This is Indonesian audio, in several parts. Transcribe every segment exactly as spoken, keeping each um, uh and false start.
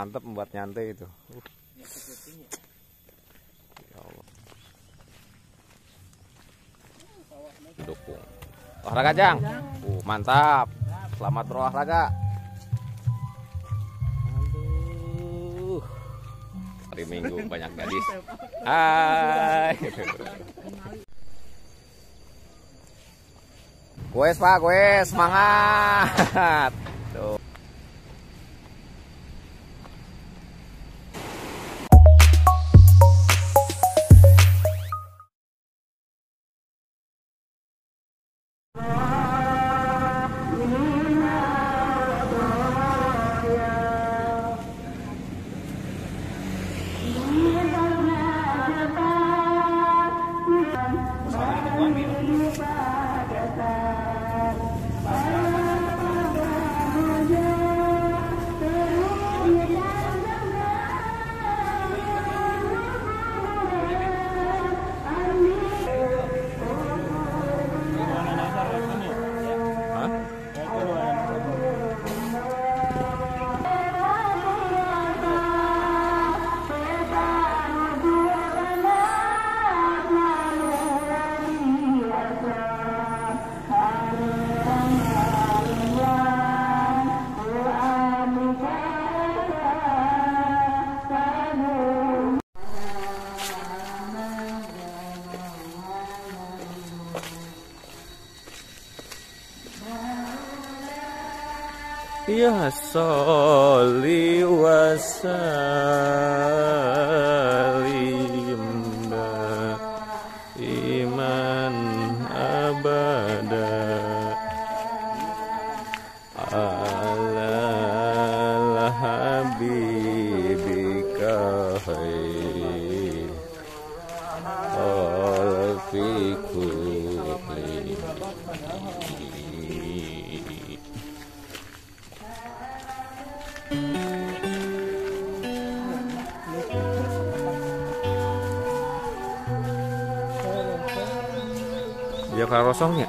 mantap membuat nyantai itu. Uh. Ya Allah. Dukung. Olahraga Jang. Uh, mantap. Selamat berolahraga. Aduh. Hari Minggu banyak gadis. Hai. Guys Pak, guys semangat. Tuh. Ya sholli wa sallim iman abada ala habibika khair fi kulli. Ya kalau rosongnya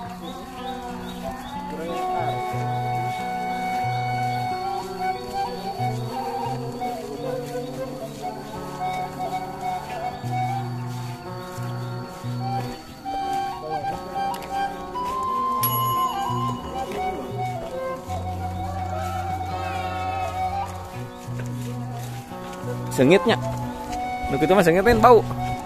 sengitnya, nuk itu mah sengitnya bau.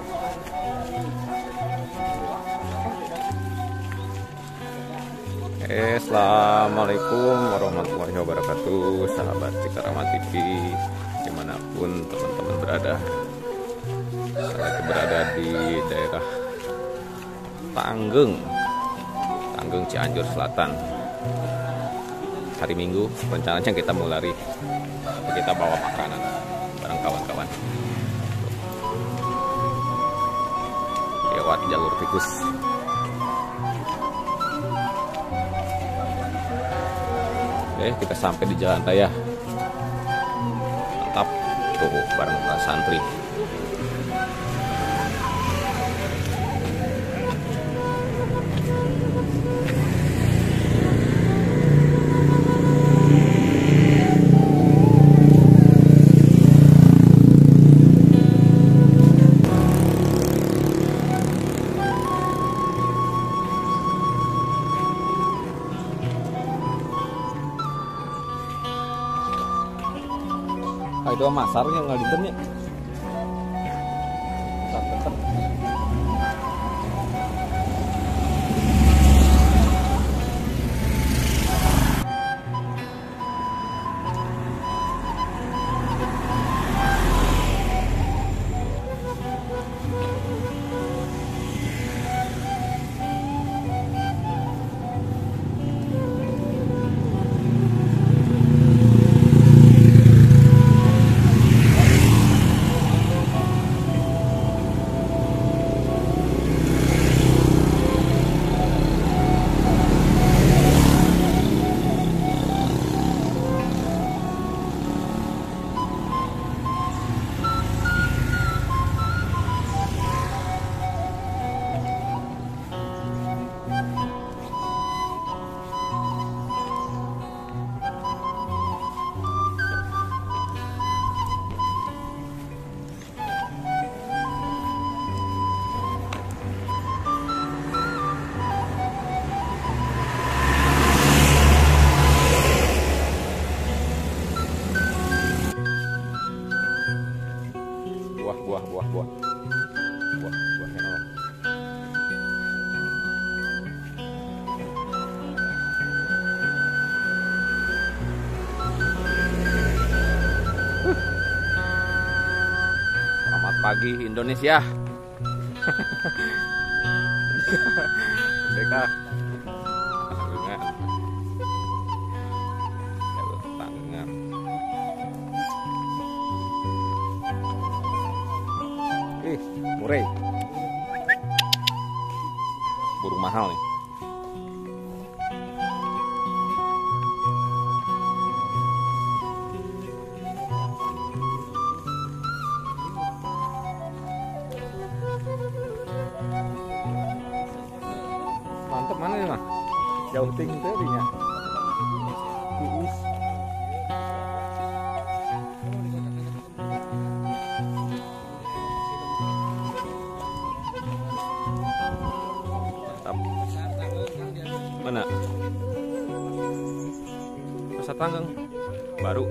Assalamualaikum warahmatullahi wabarakatuh, sahabat Cikarama T V dimanapun teman-teman berada. Saya berada di daerah Tanggeng, Tanggeng Cianjur Selatan. Hari Minggu rencananya kita mau lari, kita bawa makanan bareng kawan-kawan lewat jalur tikus. Oke, kita sampai di jalan raya. Mantap. Tuh, bareng para santri. Itu masarnya nggak ditennya. buah buah buah buah buah enolong. Selamat pagi Indonesia. Merdeka. Tangan. Ih, murai. Burung mahal nih. Mantep mana nih mah? Jauh tinggi terinya. Tiis. Mantap. Mana? Pasar Tanggeng baru.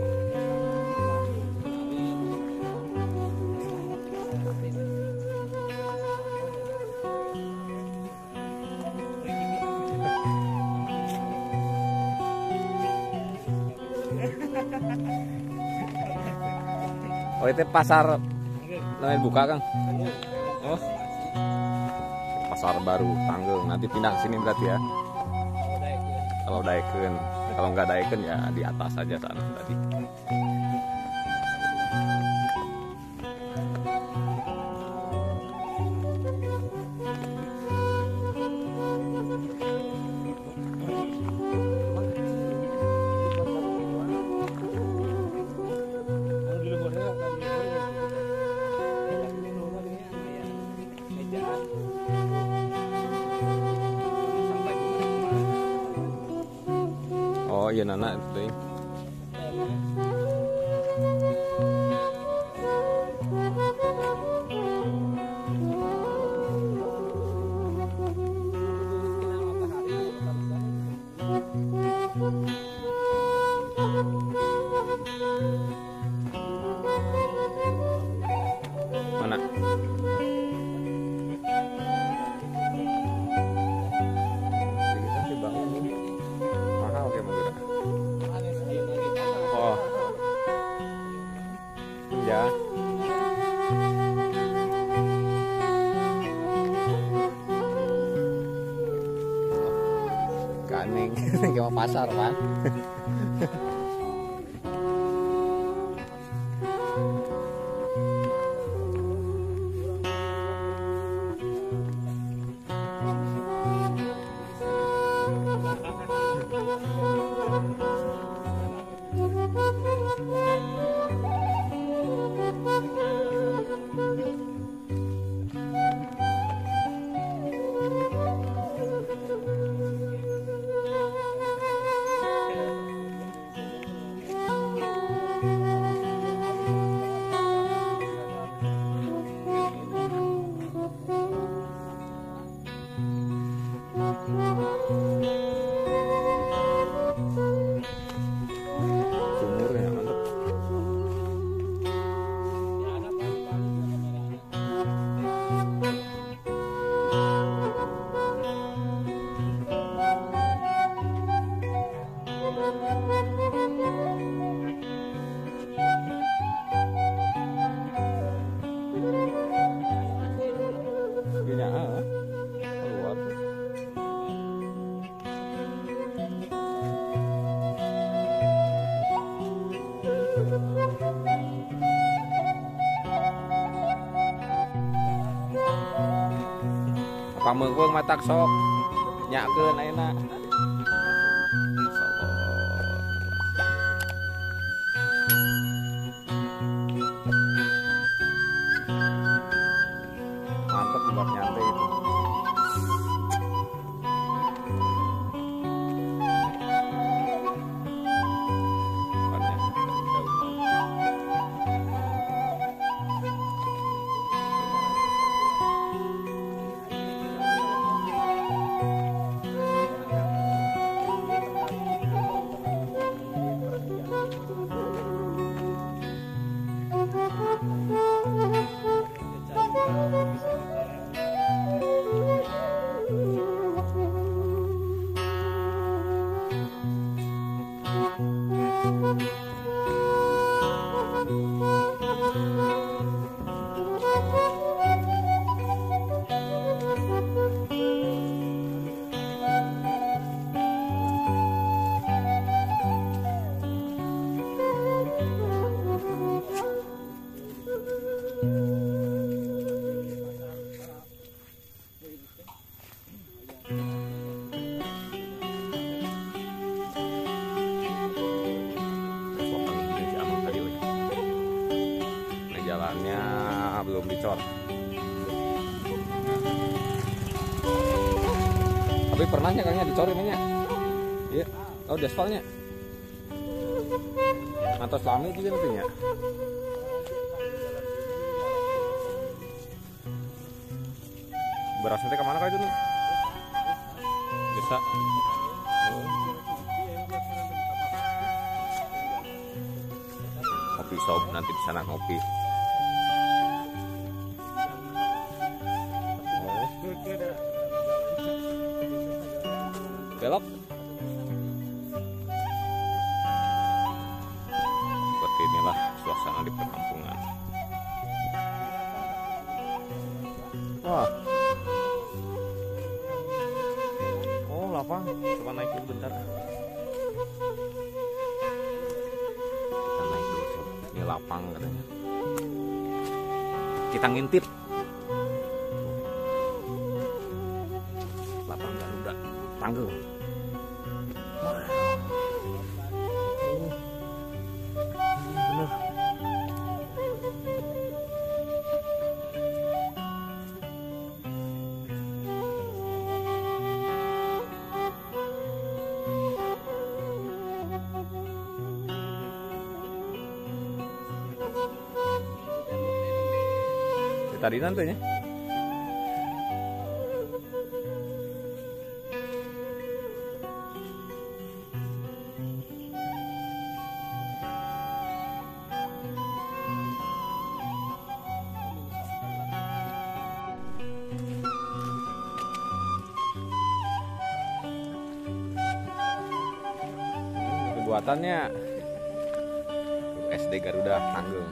Oh itu pasar namanya buka Kang. Oh pasar baru Tanggeng, nanti pindah ke sini berarti ya. Kalau Daeken, kalau nggak Daeken ya di atas saja sana tadi. Oh iya Nana itu. Mana? Mahal kayak menggerak. Oh. Ya. Kaning kayak pasar, Pak. Pameung matak sok nyakeun ayeuna. Mantap buat nyantai itu. jalannya belum dicor. Tapi pernahnya kayaknya dicor ini ya. Iya, oh di aspalnya. Atau selami juga nantinya. Beras nanti kemana kah itu nih? Bisa. Oh. Kopi shop nanti di sana ngopi. Oh. Belok. Seperti inilah suasana di perkampungan. Wah. Oh, lapang. Coba naik dulu bentar. Kita naik dulu. Ini lapang katanya. Kita ngintip. Lapang Garuda. Tanggung. Tadi nantinya. Buatannya S D Garuda Tanggung.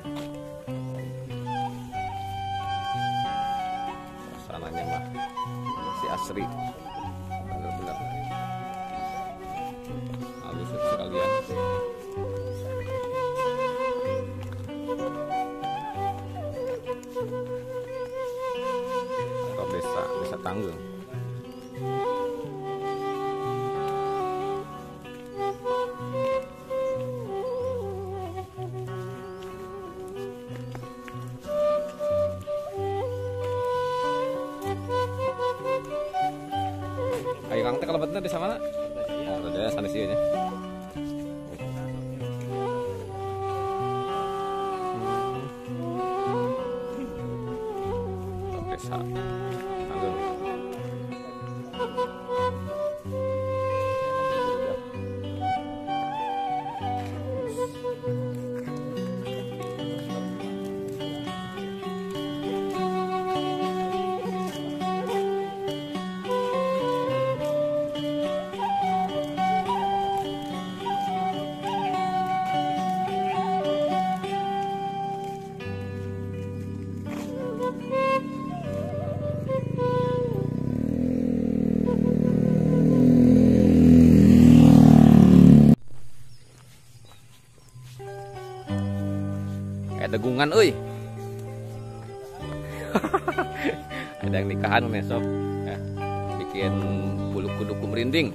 Suasananya mah masih asri, bener-bener halus sekalian. Atau desa desa Tanggung. Ayo Kang teh kalau betul di sana. Oh, ada sana sih nya. Oke, sa. Tanggung. Degungan euy. Ada yang nikahan besok ya, bikin bulu kuduku merinding.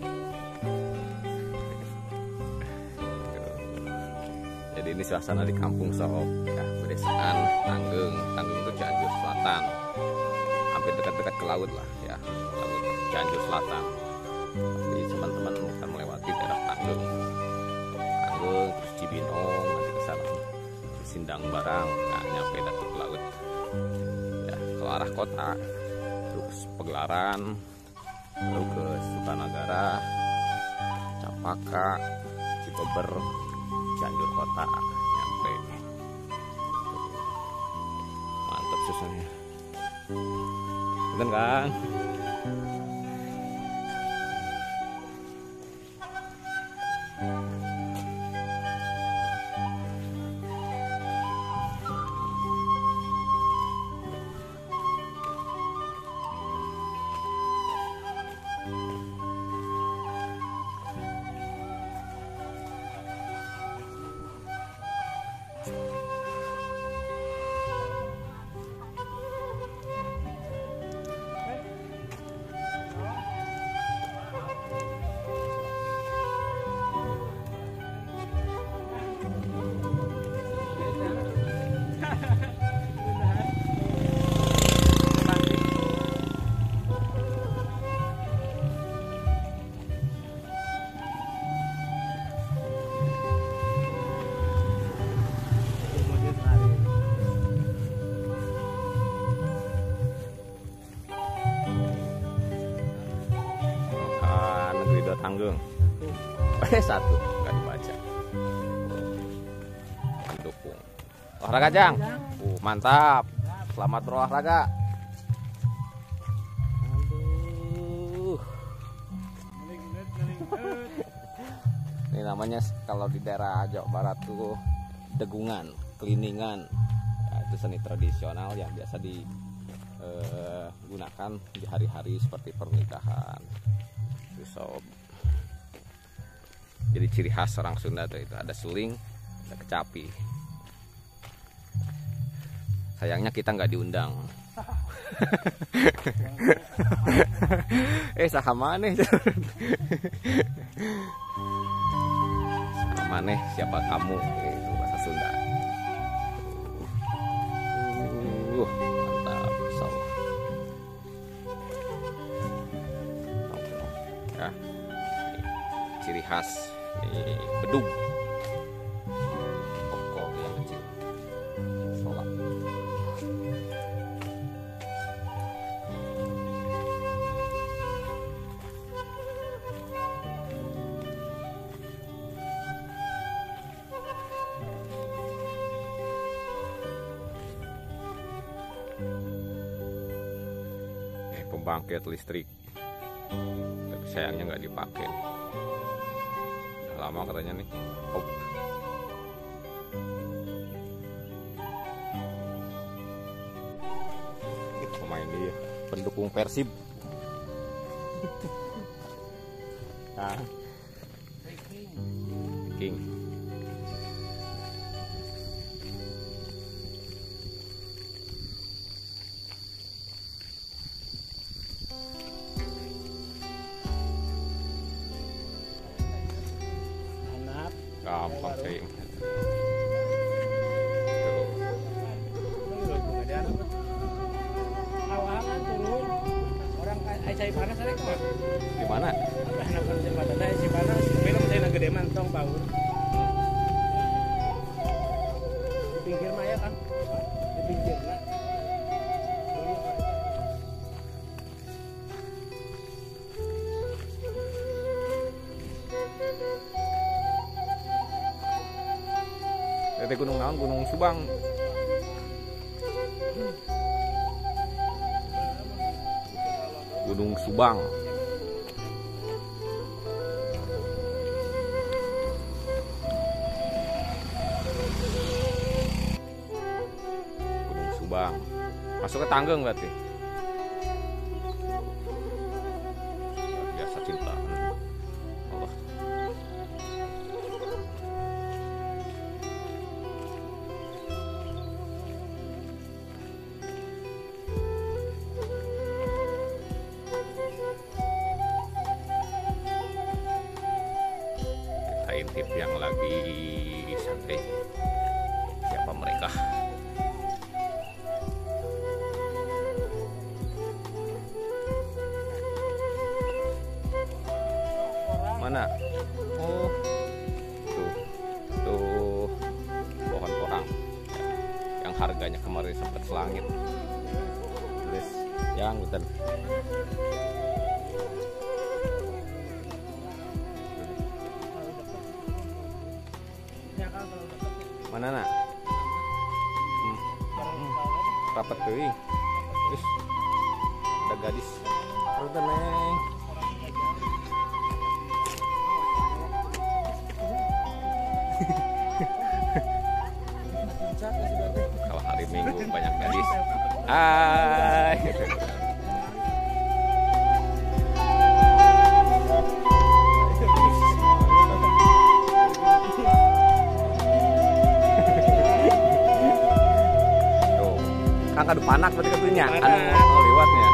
Jadi ini suasana di kampung sob ya, pedesaan Tanggung. Tanggung itu Cianjur Selatan, hampir dekat-dekat ke laut lah ya, laut Cianjur Selatan. Jadi teman-teman akan melewati daerah Tanggung, Tanggung terus Cibinong nanti ke sana. Sindang barang, nah nyampe Datuk Laut ya, ke arah kota, terus Pegelaran, lalu ke Sukanagara, Capaka, Cibeber, Cianjur kota, nyampe. Mantap susunya, bener kan? Tanggung. Eh satu kan dibaca. Pendukung. Olahraga Jang. Uh, mantap. Selamat berolahraga. Aduh. Ini namanya kalau di daerah Jawa Barat tuh degungan, keliningan. Nah, itu seni tradisional yang biasa digunakan di hari-hari seperti pernikahan. So, jadi ciri khas orang Sunda tuh itu ada suling, ada kecapi. Sayangnya kita nggak diundang. eh sama nih. Sama nih siapa kamu? Itu bahasa Sunda. Uh, mantap so. Ya, ciri khas ini bedug. Pokok yang kecil. Solak. Pembangkit listrik, tapi sayangnya nggak dipakai. Udah lama katanya nih. Oh. Pemain dia pendukung Persib. Nah. King. Gampang sih. Awalan turun. Orang ai panas ada kok. Di mana? Anak jembatan ai cai panas. Belum saya gede mantong baur. Di pinggir mah ya kan. Di pinggir nah. Dari gunung naon, Gunung Subang. Gunung Subang. Gunung Subang. Masuk ke Tanggeng berarti. Luar biasa cinta. Allah. Intip yang lagi santai. Siapa mereka? Mana? Oh, tuh, tuh pohon porang yang harganya kemarin sempat selangit. Terus, yang betul. Mana nak? Hmm. Hmm. Rapat teuing. Terus ada gadis. Terus neng. Kalau hari Minggu banyak gadis. Hai. Kan kadu panak berarti ketunya. Anu oh, lewatnya.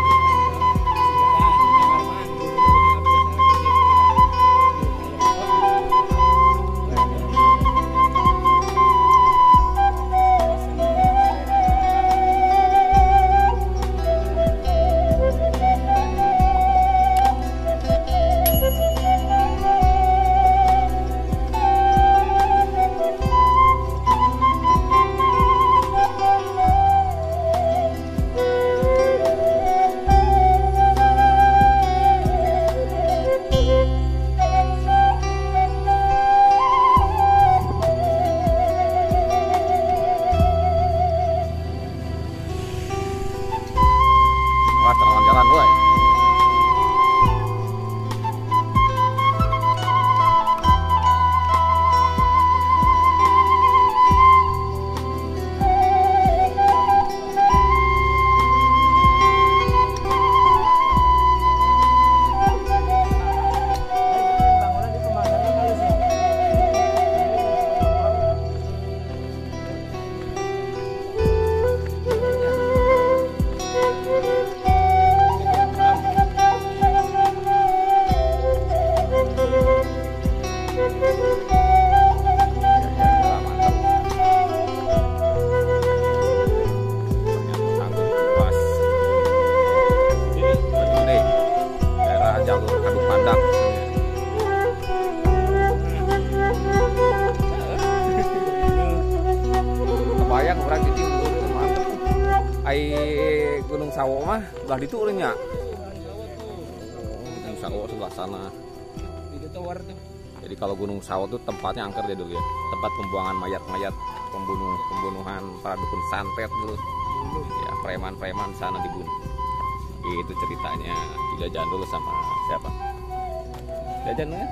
ai Gunung Sawo mah belah ditu urang nya. Gunung Sawo sebelah sana. Itu tower tuh. Jadi kalau Gunung Sawo tuh tempatnya angker dia dulu ya. Tempat pembuangan mayat-mayat pembunuh pembunuhan para dukun santet dulu. Ya, preman-preman sana dibunuh. Itu ceritanya. Jajan dulu sama siapa? Jajan ya?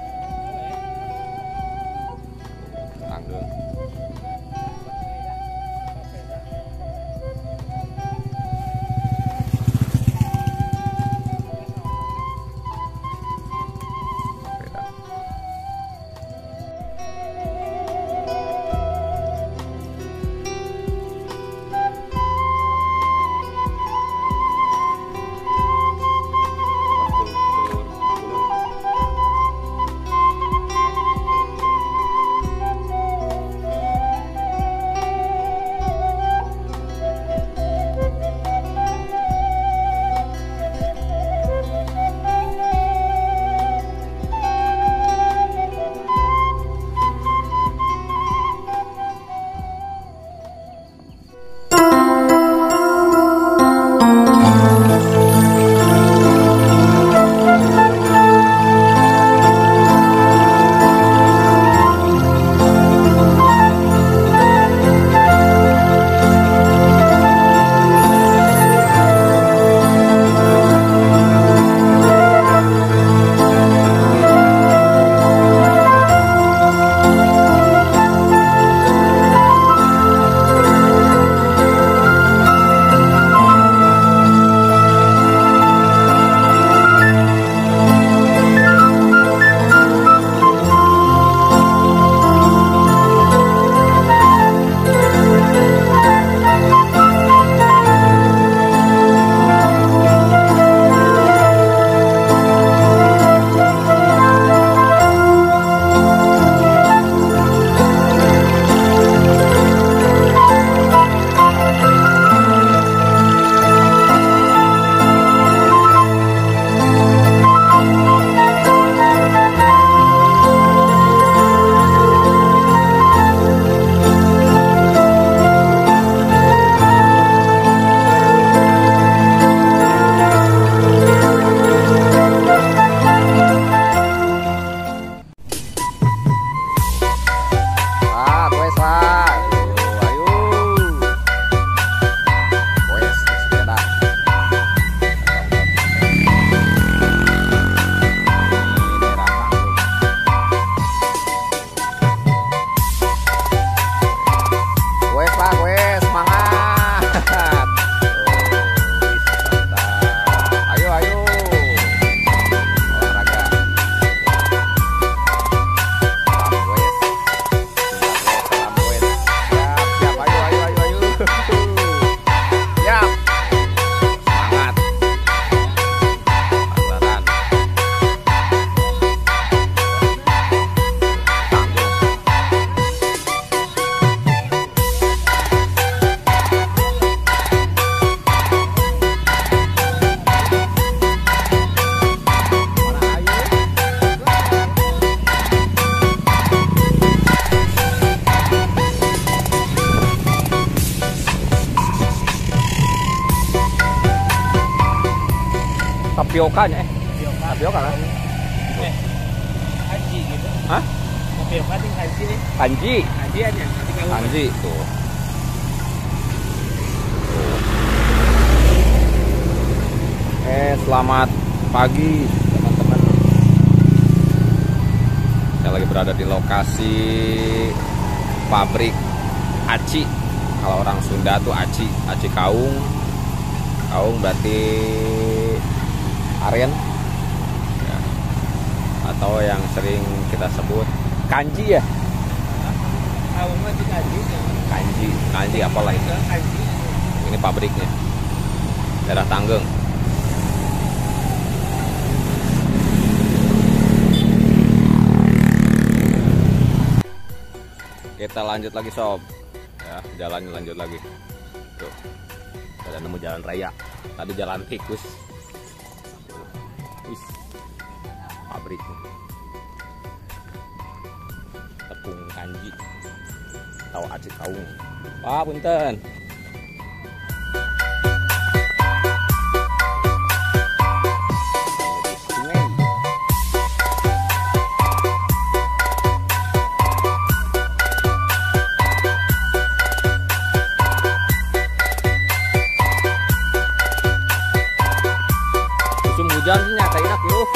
Tanggeng. Tapiokanya eh. Tapioka. Tapioka kan? Eh, kanji gitu. Hah? Tapioka ting kanji nih. Kanji. Kanji aja. Nanti kalau Kanji tuh. Eh, selamat pagi teman-teman. Saya lagi berada di lokasi pabrik aci. Kalau orang Sunda tuh aci, aci kaung. Kaung berarti aren ya. Atau yang sering kita sebut kanji ya. kaum mah di kanji. Kanji, kanji apalah itu. Kanji. Ini pabriknya. Daerah Tanggeng. Kita lanjut lagi sob. Ya, jalannya lanjut lagi. Tuh. Kita nemu jalan raya. Tadi jalan tikus. Wis. Pabrik. Tepung kanji. Tahu aci kaung. Pak, punten. hujannya kayak enak yuk.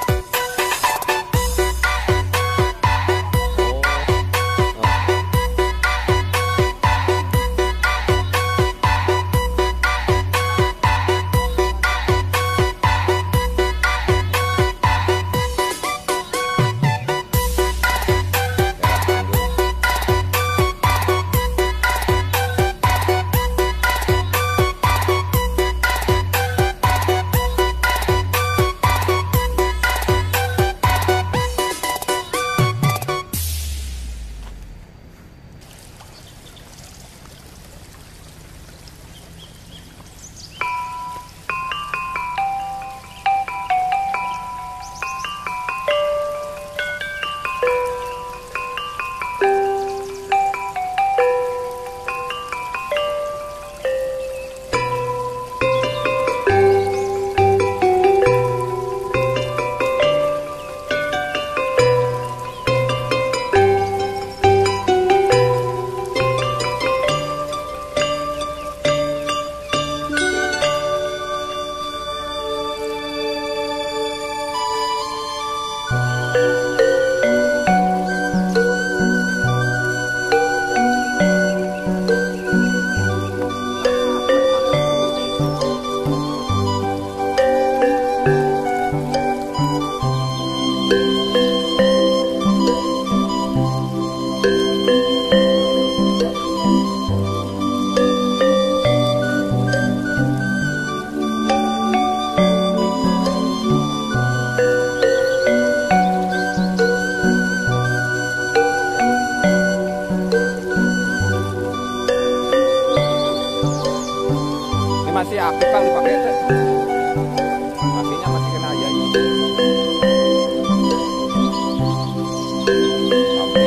Masih aktif kali dipakai itu. Matinya masih kena aja. Oke.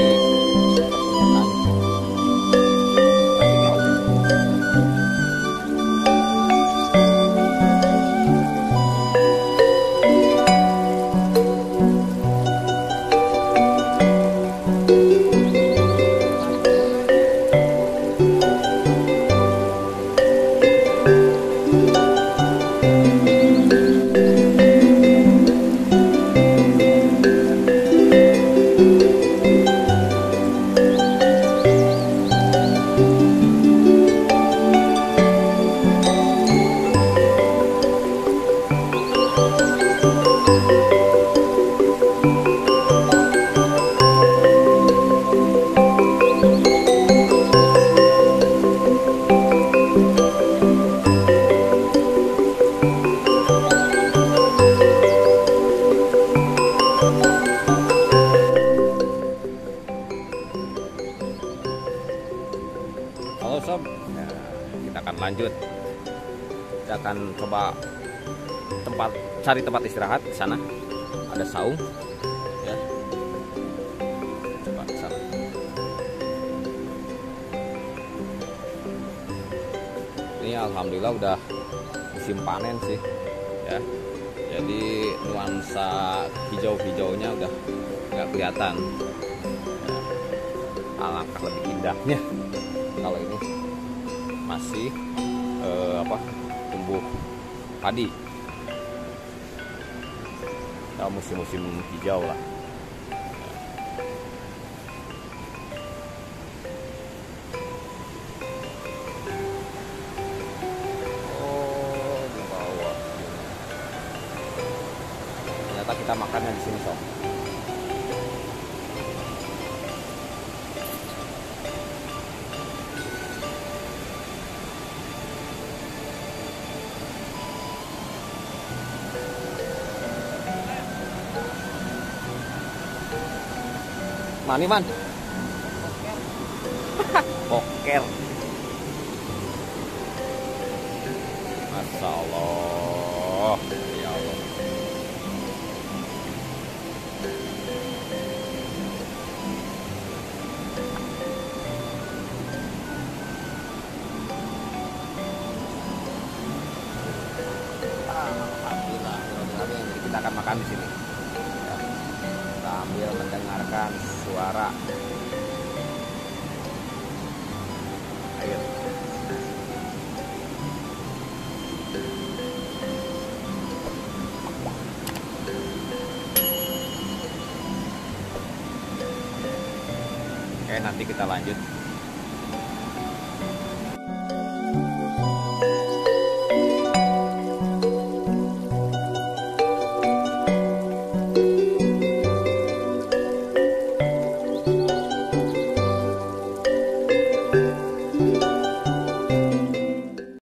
Halo sob, nah, kita akan lanjut. Kita akan coba tempat cari tempat istirahat di sana. Ada saung, ya. Coba ke sana. Ini alhamdulillah udah musim panen sih, ya. Jadi nuansa hijau-hijaunya udah nggak kelihatan. Ya. Alangkah lebih indahnya kalau ini masih eh, apa tumbuh padi, ya, musim-musim hijau lah. Oh, di bawah. Ternyata kita makannya di sini sob. Mani man, poker, masya Allah, ya Allah. Alhamdulillah, jadi kita akan makan di sini. Ya. Sambil mendengarkan suara air. Oke, nanti kita lanjut.